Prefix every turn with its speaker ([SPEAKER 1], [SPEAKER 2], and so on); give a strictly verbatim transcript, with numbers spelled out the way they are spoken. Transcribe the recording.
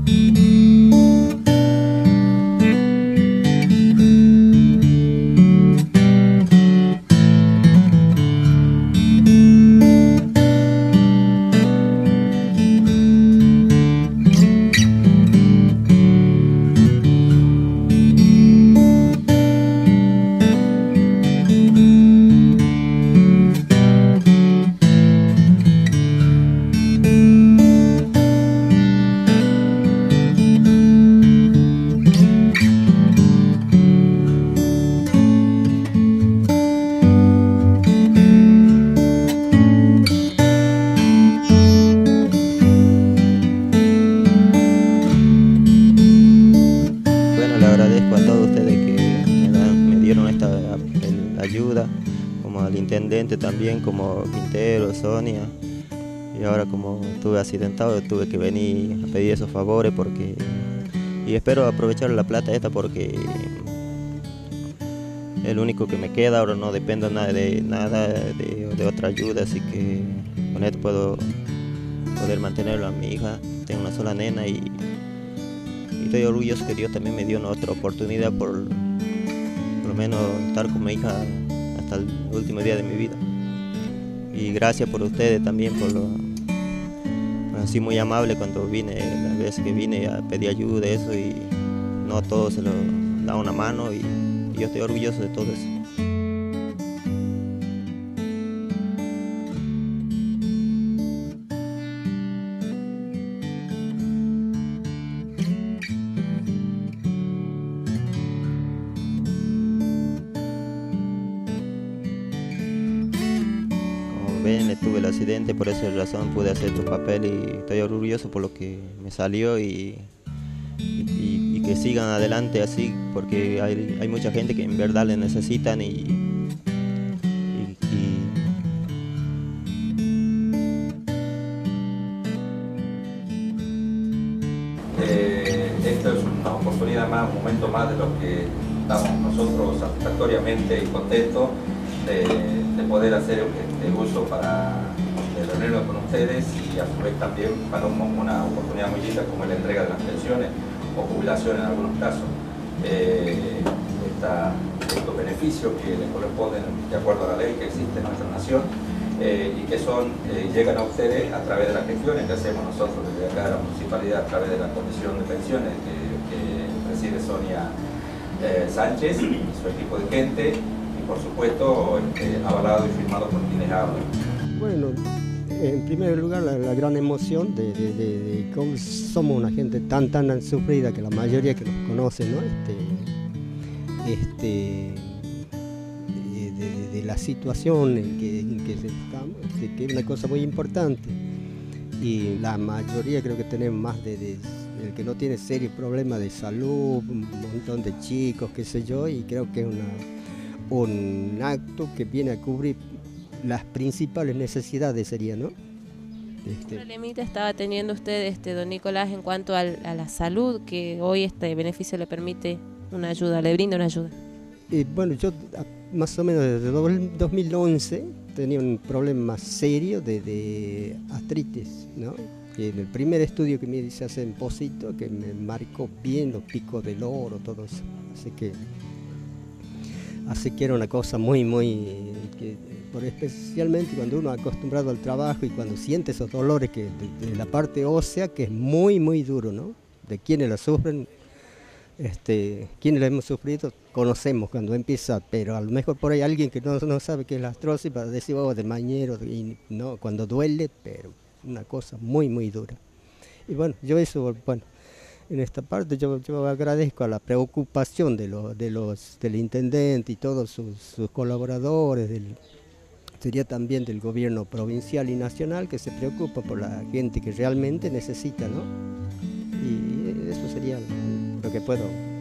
[SPEAKER 1] Ayuda, como al intendente también, como Quintero, Sonia, y ahora como estuve accidentado tuve que venir a pedir esos favores porque y espero aprovechar la plata esta porque es el único que me queda, ahora no dependo nada de nada de, de otra ayuda, así que con esto puedo poder mantenerlo a mi hija. Tengo una sola nena y, y estoy orgulloso que Dios también me dio una otra oportunidad por por lo menos estar con mi hija hasta el último día de mi vida. Y gracias por ustedes también, por lo así muy amable cuando vine, las veces que vine a pedir ayuda, eso, y no a todos se lo da una mano, y, y yo estoy orgulloso de todo eso. Ven, tuve el accidente, por esa razón pude hacer tu papel y estoy orgulloso por lo que me salió y, y, y que sigan adelante así, porque hay, hay mucha gente que en verdad le necesitan y, y, y
[SPEAKER 2] Eh, esto es una oportunidad más, un momento más de lo que estamos nosotros satisfactoriamente y contentos de, de poder hacer este uso para de reunirnos con ustedes y a su vez también para un, una oportunidad muy linda como es la entrega de las pensiones o jubilación en algunos casos. Eh, esta, estos beneficios que les corresponden de acuerdo a la ley que existe en nuestra nación eh, y que son, eh, llegan a ustedes a través de las gestiones que hacemos nosotros desde acá de la municipalidad, a través de la Comisión de Pensiones que, que preside Sonia eh, Sánchez y su equipo de gente, y por supuesto este, avalado y firmado por quienes hablan.
[SPEAKER 3] Bueno, en primer lugar la, la gran emoción de, de, de, de cómo somos una gente tan tan sufrida que la mayoría que nos conoce, ¿no? Este, este, de, de, de la situación en que, en que estamos, de que es una cosa muy importante, y la mayoría creo que tenemos más de, de el que no tiene serios problemas de salud, un montón de chicos, qué sé yo, y creo que es una, un acto que viene a cubrir las principales necesidades, sería, ¿no?
[SPEAKER 4] Este... ¿Qué problemita estaba teniendo usted, este, don Nicolás, en cuanto al, a la salud, que hoy este beneficio le permite una ayuda, le brinda una ayuda?
[SPEAKER 3] Eh, bueno, yo más o menos desde dos mil once tenía un problema serio de, de artritis, ¿no? Y en el primer estudio que me hice hace en Pocito, que me marcó bien los picos del oro, todo eso. Así que, así que era una cosa muy, muy... Que, por especialmente cuando uno ha acostumbrado al trabajo y cuando siente esos dolores que de, de la parte ósea, que es muy, muy duro, ¿no? De quienes la sufren, este, quienes la hemos sufrido, conocemos cuando empieza, pero a lo mejor por ahí alguien que no, no sabe qué es la artrosis para decir, oh, de mañero, y no, cuando duele, pero una cosa muy, muy dura. Y bueno, yo eso, bueno, en esta parte yo, yo agradezco a la preocupación de los, de los, del intendente y todos sus, sus colaboradores, del, sería también del gobierno provincial y nacional, que se preocupa por la gente que realmente necesita, ¿no? Y eso sería lo que puedo